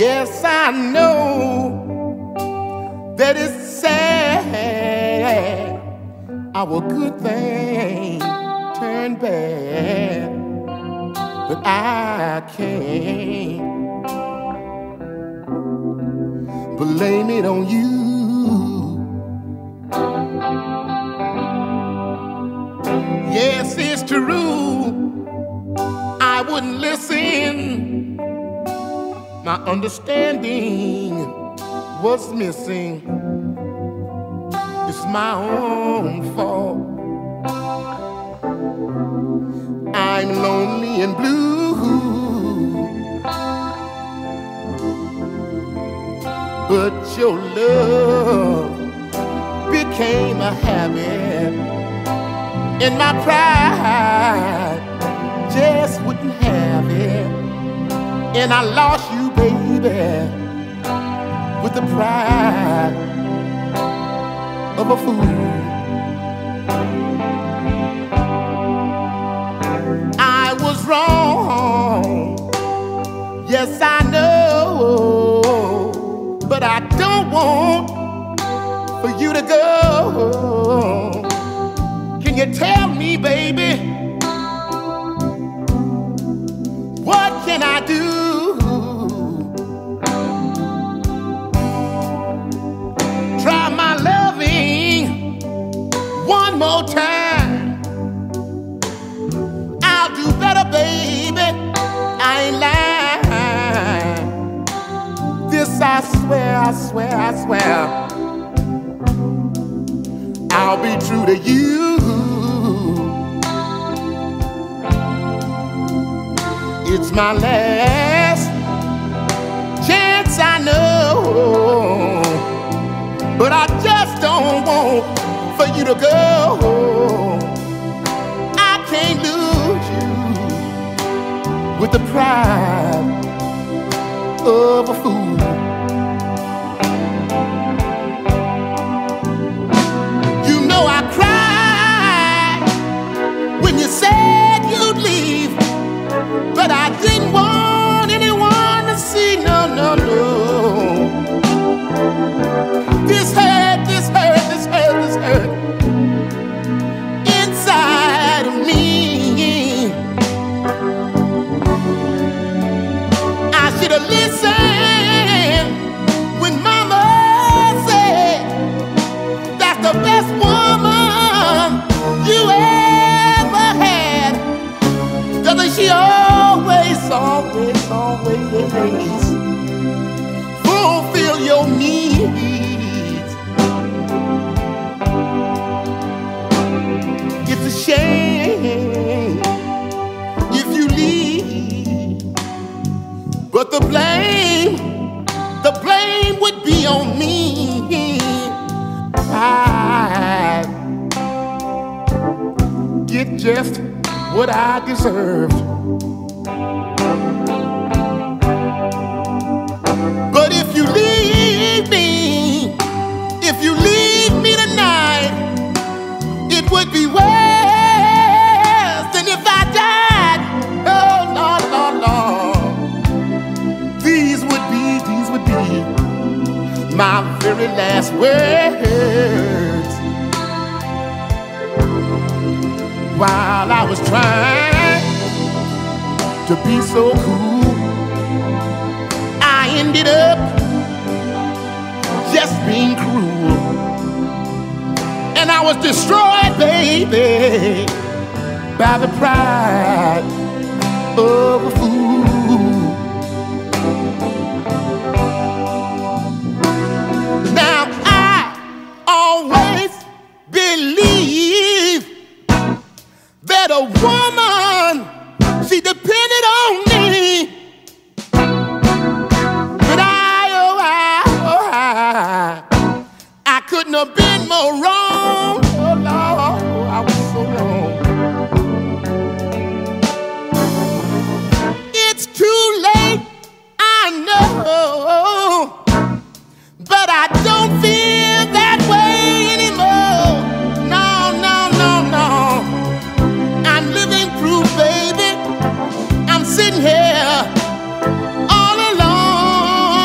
Yes, I know that it's sad. Our good thing turned bad, but I can't blame it on you. Yes, it's true, I wouldn't listen. My understanding was missing. It's my own fault. I'm lonely and blue, but your love became a habit, and my pride just wouldn't have it. And I lost you, baby, with the pride of a fool. I was wrong, yes I know, but I don't want for you to go. Can you tell me, baby, what can I do? Try my loving one more time. I'll do better, baby, I ain't lying. This I swear, I swear, I swear, I'll be true to you. It's my last chance, I know, but I just don't want for you to go. I can't lose you with the pride of a fool. You know I cried when you said you'd leave, but I didn't want anyone to see, no, no, no. This hurt, this hurt, this hurt, this hurt inside of me. I should have listened when Mama said that's the best woman you ever had. Doesn't she always fulfill your needs? It's a shame if you leave, but the blame would be on me. I get just what I deserved. But if you leave me, if you leave me tonight, it would be worse than if I died. Oh, Lord, Lord, Lord. These would be my very last words. While I was trying to be so cool, I ended up just being cruel. And I was destroyed, baby, by the pride of a fool. Now I always believe that a woman, she depended on me. But I couldn't have been more wrong. Oh Lord, I was so wrong. It's too late, I know, but I don't feel that way anymore. No, no, no, no. I'm living proof, baby. I'm sitting here all alone.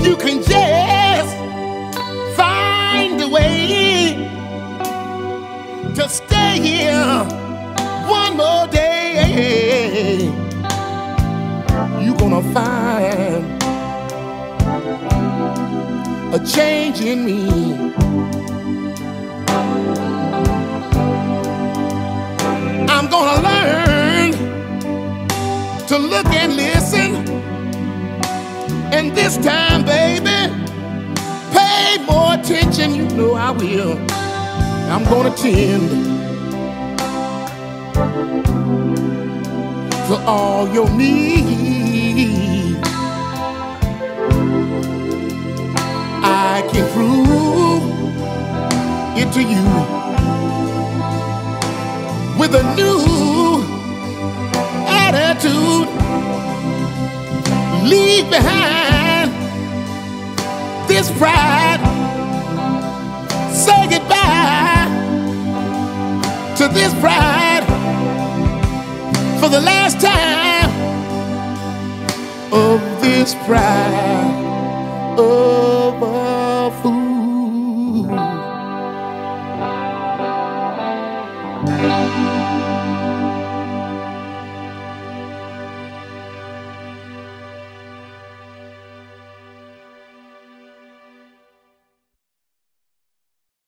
you can just find a way to stay here one more day, you're gonna find a change in me. I'm gonna learn to look and listen, and this time, baby, pay more attention. You know I will. I'm gonna tend to all your needs. I can prove it to you with a new attitude. Leave behind this pride. Say goodbye to this pride for the last time. Of this pride of a fool.